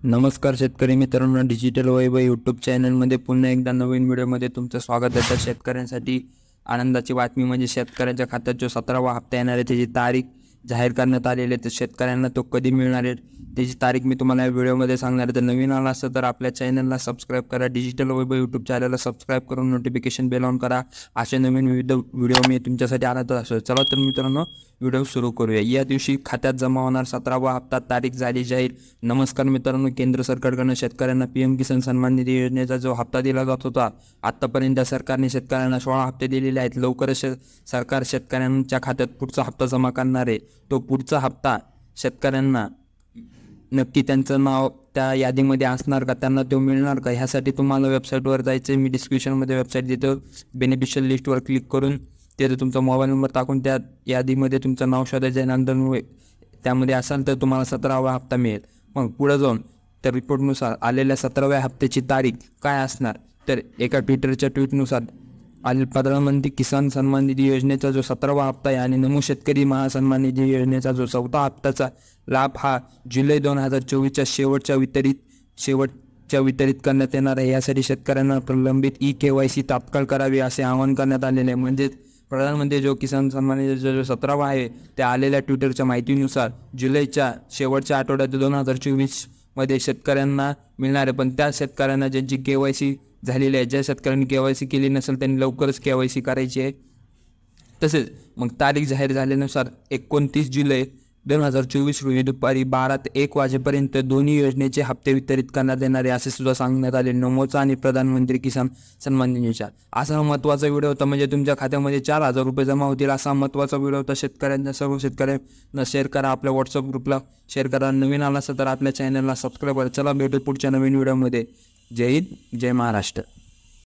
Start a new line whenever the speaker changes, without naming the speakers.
नमस्कार शेतकरी मित्रांनो, डिजिटल वैभव यूट्यूब चॅनलमध्ये पुन्हा एकदा नवीन व्हिडिओमध्ये तुमचं स्वागत आहे। तर शेतकऱ्यांसाठी आनंदाची बातमी म्हणजे शेतकऱ्यांच्या खात्यात जो 17वा हप्ता येणार आहे त्याची तारीख जाहीर करण्यात आलेली आहे। तर शेतकऱ्यांना तो कधी मिळणार आहे त्याची तारीख मी तुम्हाला या व्हिडिओमध्ये सांगणार आहे। तर नवीन आला असेल तर आपल्या चॅनलला सबस्क्राईब करा, डिजिटल वैभव यूट्यूब चॅनलला सबस्क्राईब करून नोटिफिकेशन बेल ऑन करा। असे नवीन विविध व्हिडिओ मी तुमच्यासाठी आणत असतो। चला तर मित्रांनो व्हिडिओ सुरू करूया। या दिवशी खात्यात जमा होणार 17वा हप्ता, तारीख झाली जाहीर। नमस्कार मित्रांनो, केंद्र सरकारकडून शेतकऱ्यांना पीएम किसान सन्मान निधी योजनेचा जो हप्ता दिला जात होता, आतापर्यंत सरकारने शेतकऱ्यांना 16 हप्ते दिलेले आहेत। लवकरच सरकार शेतकऱ्यांच्या खात्यात पुढचा हप्ता जमा करणार आहे। तो पुढचा हप्ता शेतकऱ्यांना नक्की त्यांचं नाव त्या यादीमध्ये असणार का, त्यांना तो मिळणार का, ह्यासाठी तुम्हाला वेबसाईटवर जायचं। मी डिस्क्रिप्शनमध्ये वेबसाईट देतो, बेनिफिशियल लिस्टवर क्लिक करून तिथे तुमचा मोबाईल नंबर टाकून त्या यादीमध्ये तुमचं नाव शोधायचं आहे। नंतर त्यामध्ये असाल तर तुम्हाला 17वा हप्ता मिळेल। मग पुढे जाऊन त्या रिपोर्टनुसार आलेल्या 17व्या हप्त्याची तारीख काय असणार, तर एका ट्विटरच्या ट्विटनुसार प्रधानमंत्री किसान सन्मान निधी योजनेचा जो 17वा हप्ता आहे आणि नमो शेतकरी महासन्मान निधी योजनेचा जो 4था हप्त्याचा लाभ हा जुलै 2024च्या शेवटच्या वितरित करण्यात येणार आहे। यासाठी शेतकऱ्यांना प्रलंबित KYC तात्काळ करावी असे आवाहन करण्यात आलेले आहे। म्हणजे प्रधानमंत्री जो किसान सन्मान निधीचा जो 17वा आहे त्या आलेल्या ट्विटरच्या माहितीनुसार जुलैच्या शेवटच्या आठवड्यात 2024मध्ये शेतकऱ्यांना मिळणार आहे। पण त्या शेतकऱ्यांना ज्यांची KYC झालेली आहे, ज्या शेतकऱ्यांनी KYC केली नसेल त्यांनी लवकरच KYC करायची आहे। तसेच मग तारीख जाहीर झाल्यानुसार 29 जुलै 2024 रोजी दुपारी 12 ते 1 वाजेपर्यंत दोन्ही योजनेचे हप्ते वितरित करण्यात येणार आहे असे सुद्धा सांगण्यात आले, नमोचा आणि प्रधानमंत्री किसान सन्मान निधीचा। असा महत्त्वाचा व्हिडिओ होता, म्हणजे तुमच्या खात्यामध्ये 4,000 रुपये जमा होतील असा महत्त्वाचा व्हिडिओ होता। शेतकऱ्यांना, सर्व शेतकऱ्यांना शेअर करा, आपल्या व्हॉट्सअप ग्रुपला शेअर करा। नवीन आला असेल तर आपल्या चॅनलला सबस्क्राईब करा। चला भेटू पुढच्या नवीन व्हिडिओमध्ये। जय हिंद, जय महाराष्ट्र।